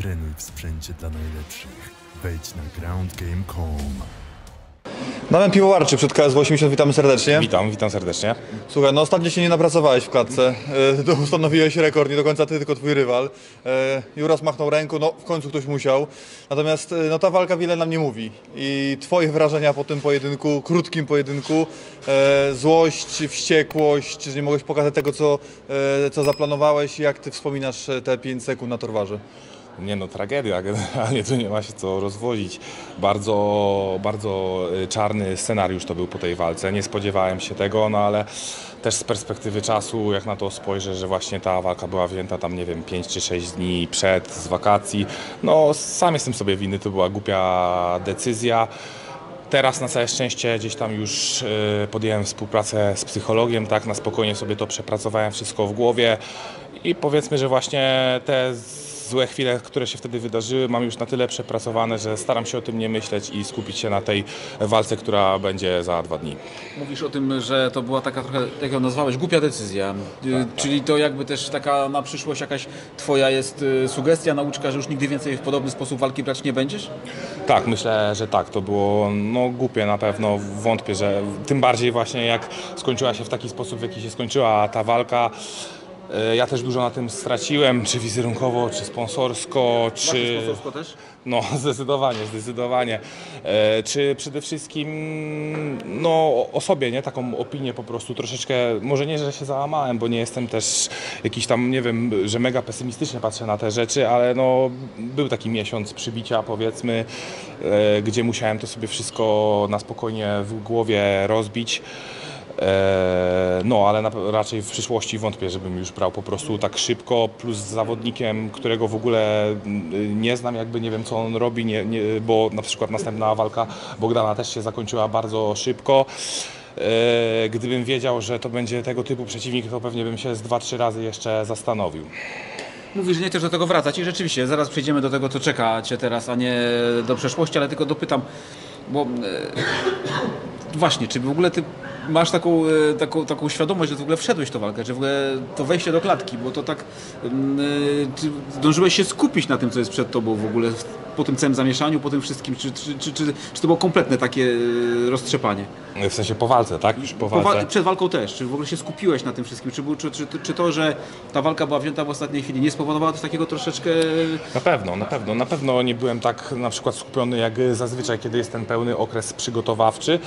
Trenuj w sprzęcie dla najlepszych. Wejdź na groundgame.com. Damian Piwowarczyk przed KSW 80, witamy serdecznie. Witam serdecznie. Słuchaj, no ostatnio się nie napracowałeś w klatce, ustanowiłeś rekord, nie do końca ty, tylko twój rywal. Juras machnął ręką, no w końcu ktoś musiał. Natomiast no, ta walka wiele nam nie mówi. I twoje wrażenia po tym pojedynku, krótkim pojedynku, złość, wściekłość, że nie mogłeś pokazać tego, co zaplanowałeś, jak ty wspominasz te 5 sekund na torwarze? Nie no, tragedia, generalnie tu nie ma się co rozwodzić. Bardzo czarny scenariusz to był po tej walce. Nie spodziewałem się tego, no ale też z perspektywy czasu, jak na to spojrzę, że właśnie ta walka była wzięta tam, nie wiem, 5 czy 6 dni z wakacji. No sam jestem sobie winny, to była głupia decyzja. Teraz na całe szczęście gdzieś tam już podjąłem współpracę z psychologiem, tak, na spokojnie sobie to przepracowałem wszystko w głowie i powiedzmy, że właśnie te złe chwile, które się wtedy wydarzyły, mam już na tyle przepracowane, że staram się o tym nie myśleć i skupić się na tej walce, która będzie za 2 dni. Mówisz o tym, że to była taka trochę, jak ją nazwałeś, głupia decyzja. Czyli to jakby też taka na przyszłość jakaś twoja jest sugestia, nauczka, że już nigdy więcej w podobny sposób walki brać nie będziesz? Tak, myślę, że tak. To było no, głupie na pewno. Wątpię, że tym bardziej właśnie jak skończyła się w taki sposób, w jaki się skończyła ta walka. Ja też dużo na tym straciłem, czy wizerunkowo, czy sponsorsko, czy... Sponsorsko też? No, zdecydowanie. Czy przede wszystkim no, o sobie, nie? Taką opinię po prostu troszeczkę, może nie, że się załamałem, bo nie jestem też jakiś tam, nie wiem, że mega pesymistycznie patrzę na te rzeczy, ale no, był taki miesiąc przybicia, powiedzmy, gdzie musiałem to sobie wszystko na spokojnie w głowie rozbić. No, ale raczej w przyszłości wątpię, żebym już brał po prostu tak szybko, plus z zawodnikiem, którego w ogóle nie znam, jakby nie wiem co on robi, bo na przykład następna walka Bogdana też się zakończyła bardzo szybko. Gdybym wiedział, że to będzie tego typu przeciwnik, to pewnie bym się z 2-3 razy jeszcze zastanowił. Mówisz, że nie chcesz do tego wracać i rzeczywiście, zaraz przejdziemy do tego, co czeka cię teraz, a nie do przeszłości, ale tylko dopytam, bo właśnie, czy w ogóle ty masz taką świadomość, że w ogóle wszedłeś w tę walkę, że w ogóle to wejście do klatki, bo to tak, czy zdążyłeś się skupić na tym, co jest przed tobą w ogóle, po tym całym zamieszaniu, po tym wszystkim, czy to było kompletne takie roztrzepanie? W sensie po walce, tak? Już po walce. Przed walką też, czy w ogóle się skupiłeś na tym wszystkim, czy to, że ta walka była wzięta w ostatniej chwili, nie spowodowało też takiego troszeczkę... Na pewno nie byłem tak na przykład skupiony jak zazwyczaj, kiedy jest ten pełny okres przygotowawczy.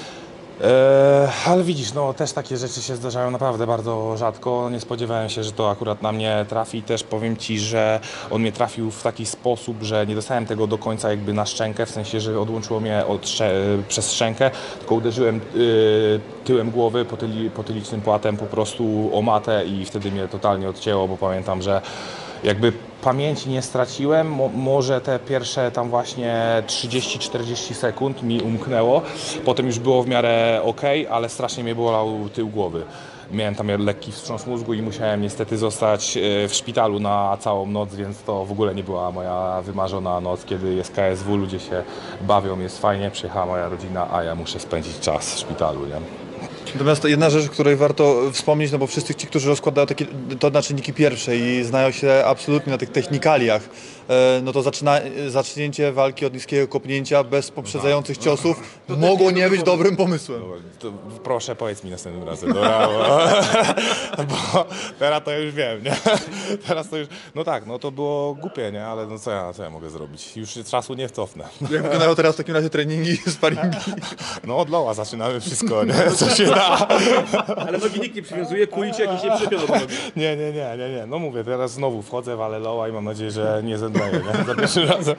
Ale widzisz, no też takie rzeczy się zdarzają naprawdę bardzo rzadko. Nie spodziewałem się, że to akurat na mnie trafi. Też powiem Ci, że on mnie trafił w taki sposób, że nie dostałem tego do końca jakby na szczękę, w sensie, że odłączyło mnie przez szczękę, tylko uderzyłem tyłem głowy potylicznym płatem po prostu o matę i wtedy mnie totalnie odcięło, bo pamiętam, że jakby pamięci nie straciłem, może te pierwsze tam właśnie 30-40 sekund mi umknęło, potem już było w miarę ok, ale strasznie mnie bolał tył głowy. Miałem tam lekki wstrząs mózgu i musiałem niestety zostać w szpitalu na całą noc, więc to w ogóle nie była moja wymarzona noc, kiedy jest KSW, ludzie się bawią, jest fajnie, przyjechała moja rodzina, a ja muszę spędzić czas w szpitalu, nie? Natomiast jedna rzecz, o której warto wspomnieć, no bo wszyscy ci, którzy rozkładają to na czynniki pierwsze i znają się absolutnie na tych technikaliach, no to zacznięcie walki od niskiego kopnięcia bez poprzedzających ciosów mogło nie być dobrym pomysłem. To proszę, powiedz mi następnym razem, dobra, bo teraz to już wiem, nie? Teraz to już, no tak, no to było głupie, nie? Ale no co ja mogę zrobić? Już czasu nie cofnę. Jak wyglądają teraz w takim razie treningi, sparingi? No od loła zaczynamy wszystko, nie? Co się da. Ale nogi nikt nie przywiązuje, kulicie jakieś nie przyczepią do nogi. Nie. No mówię, teraz znowu wchodzę, walę loła i mam nadzieję, że nie zemdleję, nie? Za pierwszym razem.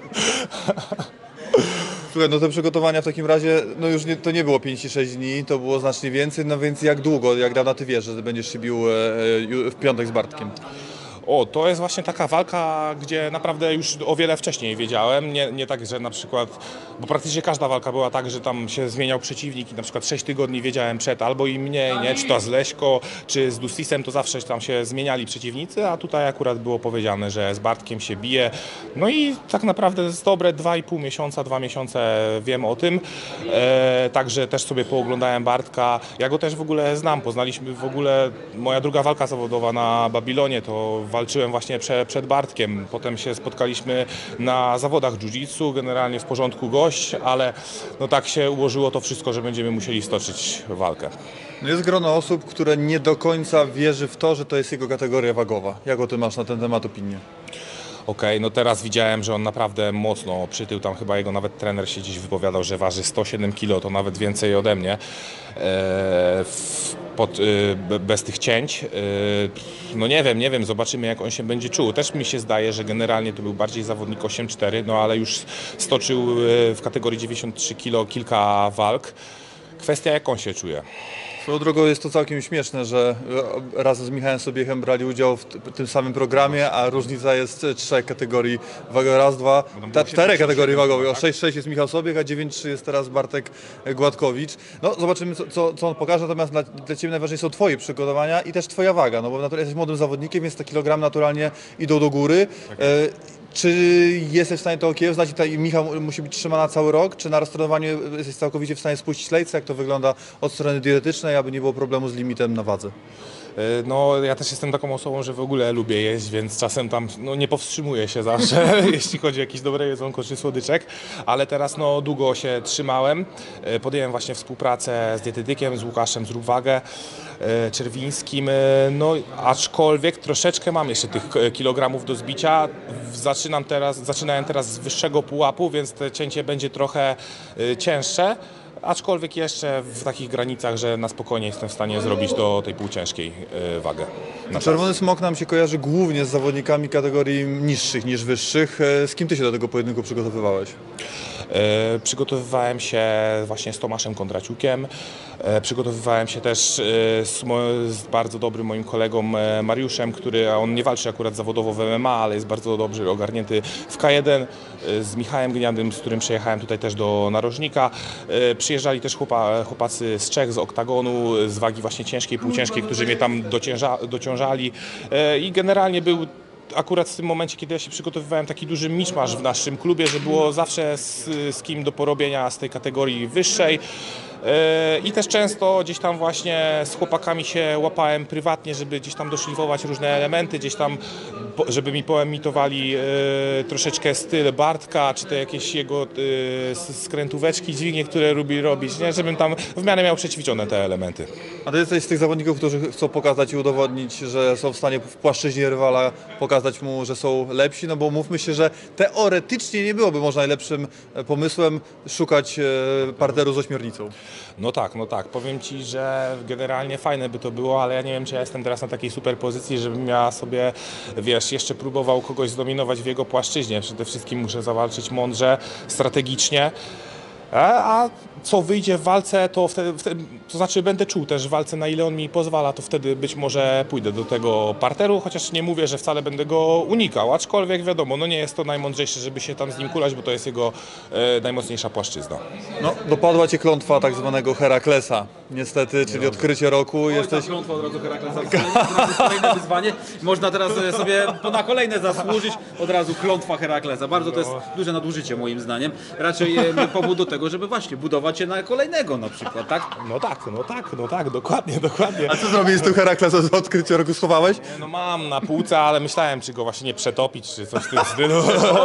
Słuchaj, no te przygotowania w takim razie, no już to nie było 5-6 dni, to było znacznie więcej, no więc jak długo, jak dawno ty wiesz, że będziesz się bił w piątek z Bartkiem? O, to jest właśnie taka walka, gdzie naprawdę już o wiele wcześniej wiedziałem, nie tak, że na przykład, bo praktycznie każda walka była tak, że tam się zmieniał przeciwnik i na przykład 6 tygodni wiedziałem przed albo i mniej, nie, czy to z Leśko, czy z Dustisem, to zawsze tam się zmieniali przeciwnicy, a tutaj akurat było powiedziane, że z Bartkiem się bije, no i tak naprawdę z dobre 2,5 miesiąca, 2 miesiące wiem o tym, także też sobie pooglądałem Bartka, ja go też w ogóle znam, poznaliśmy w ogóle, moja druga walka zawodowa na Babilonie, to walczyłem właśnie przed Bartkiem. Potem się spotkaliśmy na zawodach jiu-jitsu, generalnie w porządku gość, ale no tak się ułożyło to wszystko, że będziemy musieli stoczyć walkę. No jest grono osób, które nie do końca wierzy w to, że to jest jego kategoria wagowa. Jak o tym masz na ten temat opinię? Okej, no teraz widziałem, że on naprawdę mocno przytył, tam chyba jego nawet trener się dziś wypowiadał, że waży 107 kg, to nawet więcej ode mnie, bez tych cięć. No nie wiem, zobaczymy jak on się będzie czuł. Też mi się zdaje, że generalnie to był bardziej zawodnik 8-4, no ale już stoczył w kategorii 93 kg kilka walk. Kwestia jak on się czuje. Swoją drogą jest to całkiem śmieszne, że razem z Michałem Sobiechem brali udział w tym samym programie, a różnica jest 3 kategorii wagowych, raz, dwa, 4 kategorii wagowych. O 6,6 jest Michał Sobiech, a 9,3 jest teraz Bartek Gładkowicz. No zobaczymy co on pokaże, natomiast dla Ciebie najważniejsze są Twoje przygotowania i też Twoja waga, no bo jesteś młodym zawodnikiem, więc te kilogramy naturalnie idą do góry. Czy jesteś w stanie to okiełznać i Michał musi być trzymana cały rok? Czy na roztrenowaniu jesteś całkowicie w stanie spuścić lejce? Jak to wygląda od strony dietetycznej, aby nie było problemu z limitem na wadze? No ja też jestem taką osobą, że w ogóle lubię jeść, więc czasem tam nie powstrzymuję się zawsze, jeśli chodzi o jakieś dobre jedzonko czy słodyczek, ale teraz długo się trzymałem, podjąłem właśnie współpracę z dietetykiem, z Łukaszem Zrób Wagę Czerwińskim, no aczkolwiek troszeczkę mam jeszcze tych kilogramów do zbicia, zaczynałem teraz z wyższego pułapu, więc to cięcie będzie trochę cięższe. Aczkolwiek jeszcze w takich granicach, że na spokojnie jestem w stanie zrobić do tej półciężkiej wagę. Czerwony Smok nam się kojarzy głównie z zawodnikami kategorii niższych niż wyższych. Z kim Ty się do tego pojedynku przygotowywałeś? Przygotowywałem się właśnie z Tomaszem Kondraciukiem, przygotowywałem się też z bardzo dobrym moim kolegą Mariuszem, on nie walczy akurat zawodowo w MMA, ale jest bardzo dobrze ogarnięty w K1, z Michałem Gniadym, z którym przyjechałem tutaj też do narożnika. Przyjeżdżali też chłopacy z Czech, z Oktagonu, z wagi właśnie ciężkiej, półciężkiej, którzy mnie tam dociążali i generalnie był akurat w tym momencie, kiedy ja się przygotowywałem, taki duży miszmasz w naszym klubie, że było zawsze z kim do porobienia z tej kategorii wyższej. I też często gdzieś tam właśnie z chłopakami się łapałem prywatnie, żeby gdzieś tam doszlifować różne elementy, gdzieś tam, żeby mi poemitowali troszeczkę styl Bartka, czy te jakieś jego skrętóweczki, dźwignie, które lubi robić, nie? Żebym tam w miarę miał przećwiczone te elementy. A Ty jesteś z tych zawodników, którzy chcą pokazać i udowodnić, że są w stanie w płaszczyźnie rywala pokazać mu, że są lepsi, no bo mówmy się, że teoretycznie nie byłoby może najlepszym pomysłem szukać parteru z ośmiornicą. No tak, powiem Ci, że generalnie fajne by to było, ale ja nie wiem, czy ja jestem teraz na takiej super pozycji, żebym ja sobie, jeszcze próbował kogoś zdominować w jego płaszczyźnie. Przede wszystkim muszę zawalczyć mądrze, strategicznie. A co wyjdzie w walce, to to znaczy będę czuł też w walce, na ile on mi pozwala, to wtedy być może pójdę do tego parteru, chociaż nie mówię, że wcale będę go unikał, aczkolwiek wiadomo, nie jest to najmądrzejsze, żeby się tam z nim kulać, bo to jest jego najmocniejsza płaszczyzna. No, dopadła Cię klątwa tak zwanego Heraklesa, niestety, czyli odkrycie roku. Jesteś... klątwa od razu Heraklesa, kolejne wyzwanie. Można teraz sobie na kolejne zasłużyć, od razu klątwa Heraklesa. Bardzo to jest duże nadużycie moim zdaniem. Raczej powód do tego, żeby właśnie budować się na kolejnego na przykład, tak? No tak, dokładnie. A co zrobiłeś z tym Heraklesem z odkrycia roku? Schowałeś? No mam na półce, ale myślałem, czy go właśnie nie przetopić, czy coś w tym stylu.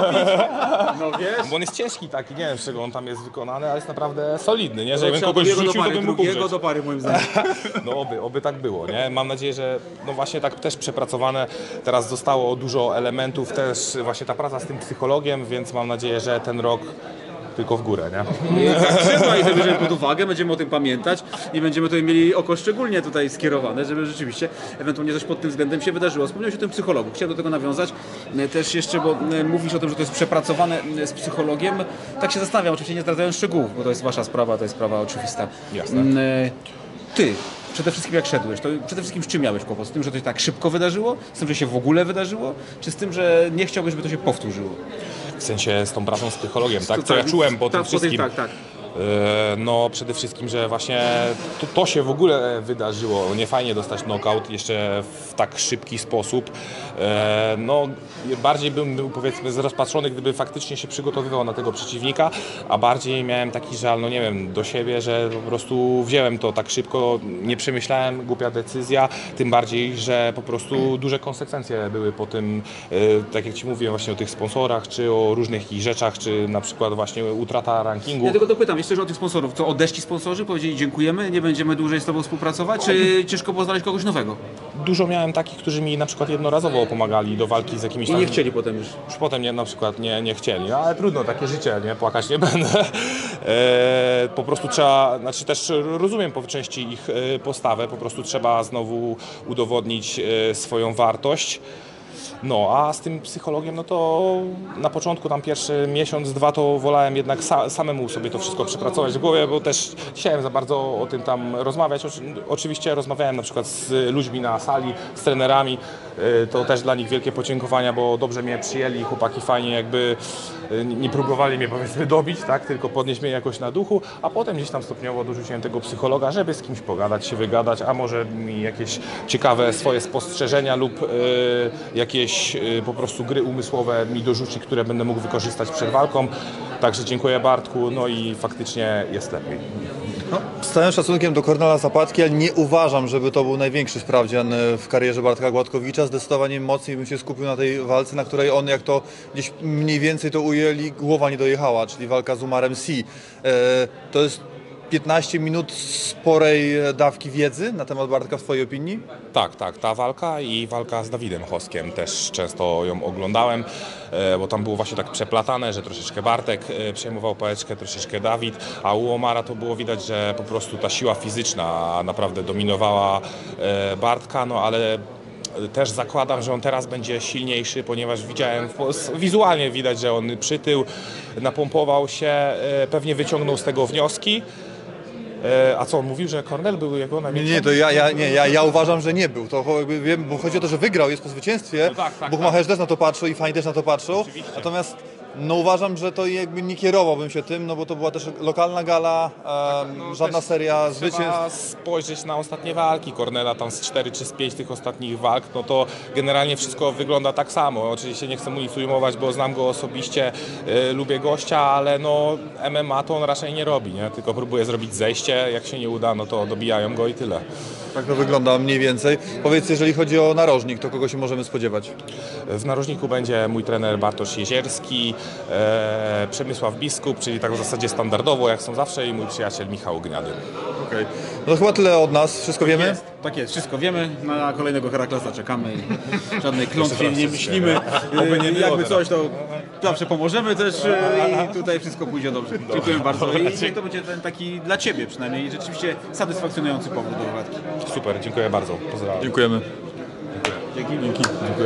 No wiesz? Bo on jest ciężki taki, nie wiem z czego on tam jest wykonany, ale jest naprawdę solidny, nie? Że jakbym kogoś rzucił, to bym mógł umrzeć. do pary moim zdaniem. No oby tak było, nie? Mam nadzieję, że właśnie tak też przepracowane. Teraz zostało dużo elementów, też właśnie ta praca z tym psychologiem, więc mam nadzieję, że ten rok tylko w górę, nie? I tak trzeba i to bierzemy pod uwagę, będziemy o tym pamiętać i będziemy tutaj mieli oko szczególnie tutaj skierowane, żeby rzeczywiście ewentualnie coś pod tym względem się wydarzyło. Wspomniałeś o tym psychologu, chciałem do tego nawiązać też jeszcze, bo mówisz o tym, że to jest przepracowane z psychologiem. Tak się zastanawiam, oczywiście nie zdradzając szczegółów, bo to jest wasza sprawa, to jest sprawa oczywista. Jasne. Ty, przede wszystkim jak szedłeś, to przede wszystkim z czym miałeś kłopot? Z tym, że to się tak szybko wydarzyło? Z tym, że się w ogóle wydarzyło? Czy z tym, że nie chciałbyś, żeby to się powtórzyło? W sensie z tą pracą z psychologiem, tak? Co ja czułem po tym wszystkim. Tak. No przede wszystkim, że właśnie to się w ogóle wydarzyło. Nie fajnie dostać knockout jeszcze w tak szybki sposób. No bardziej bym był powiedzmy zrozpaczony, gdyby faktycznie się przygotowywał na tego przeciwnika, a bardziej miałem taki żal, no nie wiem, do siebie, że po prostu wziąłem to tak szybko, nie przemyślałem, głupia decyzja, tym bardziej, że po prostu duże konsekwencje były po tym, tak jak Ci mówiłem właśnie o tych sponsorach, czy o różnych ich rzeczach, czy na przykład właśnie utrata rankingu. Ja tylko dopytam jeszcze że o tych sponsorów. Co, odeszli sponsorzy? Powiedzieli dziękujemy, nie będziemy dłużej z Tobą współpracować, czy ciężko było znaleźć kogoś nowego? Dużo miałem takich, którzy mi na przykład jednorazowo pomagali do walki z jakimiś I tam... nie chcieli potem już. Już potem nie, na przykład nie chcieli, no, ale trudno, takie życie, nie, płakać nie będę. Po prostu trzeba, znaczy też rozumiem po części ich postawę, po prostu trzeba znowu udowodnić swoją wartość. No, a z tym psychologiem, no to na początku, tam pierwszy miesiąc, dwa, to wolałem jednak samemu sobie to wszystko przepracować w głowie, bo też chciałem za bardzo o tym tam rozmawiać. Oczywiście rozmawiałem na przykład z ludźmi na sali, z trenerami, to też dla nich wielkie podziękowania, bo dobrze mnie przyjęli, chłopaki fajnie jakby nie próbowali mnie powiedzmy dobić, tak, tylko podnieść mnie jakoś na duchu, a potem gdzieś tam stopniowo dorzuciłem tego psychologa, żeby z kimś pogadać, się wygadać, a może mi jakieś ciekawe swoje spostrzeżenia lub jakieś po prostu gry umysłowe mi dorzuci, które będę mógł wykorzystać przed walką. Także dziękuję Bartku, no i faktycznie jest lepiej. No, z całym szacunkiem do Kornela Zapatki, ale nie uważam, żeby to był największy sprawdzian w karierze Bartka Gładkowicza. Zdecydowanie mocniej bym się skupił na tej walce, na której on, jak to gdzieś mniej więcej to ujęli, głowa nie dojechała, czyli walka z Umarem Sy. To jest 15 minut sporej dawki wiedzy na temat Bartka w Twojej opinii? Tak, ta walka i walka z Dawidem Hoskiem też często ją oglądałem, bo tam było właśnie tak przeplatane, że troszeczkę Bartek przejmował pałeczkę, troszeczkę Dawid, a u Omara to było widać, że po prostu ta siła fizyczna naprawdę dominowała Bartka, no ale też zakładam, że on teraz będzie silniejszy, ponieważ widziałem, wizualnie widać, że on przytył, napompował się, pewnie wyciągnął z tego wnioski. A co, on mówił, że Kornel był jego największym? Nie, to ja uważam, że nie był. To jakby wiem, bo chodzi o to, że wygrał, jest po zwycięstwie. No tak. Buchmacherzy też na to patrzą i fani też na to patrzą. Oczywiście. Natomiast no uważam, że to jakby nie kierowałbym się tym, no bo to była też lokalna gala, żadna seria zwycięstw. Trzeba spojrzeć na ostatnie walki Kornela, tam z 4 czy z 5 tych ostatnich walk, no to generalnie wszystko wygląda tak samo. Oczywiście nie chcę mu nic ujmować, bo znam go osobiście, lubię gościa, ale no MMA to on raczej nie robi, nie? Tylko próbuje zrobić zejście, jak się nie uda, no to dobijają go i tyle. Tak to wygląda mniej więcej. Powiedz, jeżeli chodzi o narożnik, to kogo się możemy spodziewać? W narożniku będzie mój trener Bartosz Jezierski, Przemysław Biskup, czyli tak w zasadzie standardowo, jak są zawsze, i mój przyjaciel Michał Gniady. Okay. No to chyba tyle od nas. Wszystko wiemy? Tak jest, wszystko wiemy. Na kolejnego Heraklesa czekamy. Żadnej klątwy nie myślimy. Jakby coś, to zawsze pomożemy też i tutaj wszystko pójdzie dobrze. Dziękuję bardzo. I niech to będzie ten taki dla Ciebie przynajmniej rzeczywiście satysfakcjonujący powrót do walki. Super, dziękuję bardzo. Pozdrawiam. Dziękujemy. Dzięki.